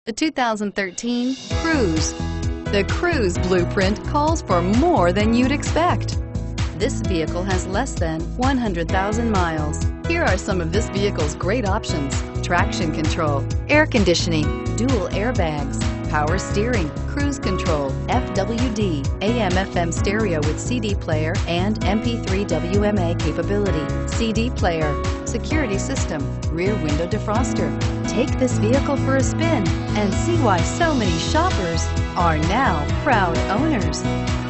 The 2013 Cruze. The Cruze blueprint calls for more than you'd expect. This vehicle has less than 100,000 miles. Here are some of this vehicle's great options: traction control, air conditioning, dual airbags, power steering, cruise control, FWD, AM/FM stereo with CD player and MP3 WMA capability, CD player, security system, rear window defroster. Take this vehicle for a spin and see why so many shoppers are now proud owners.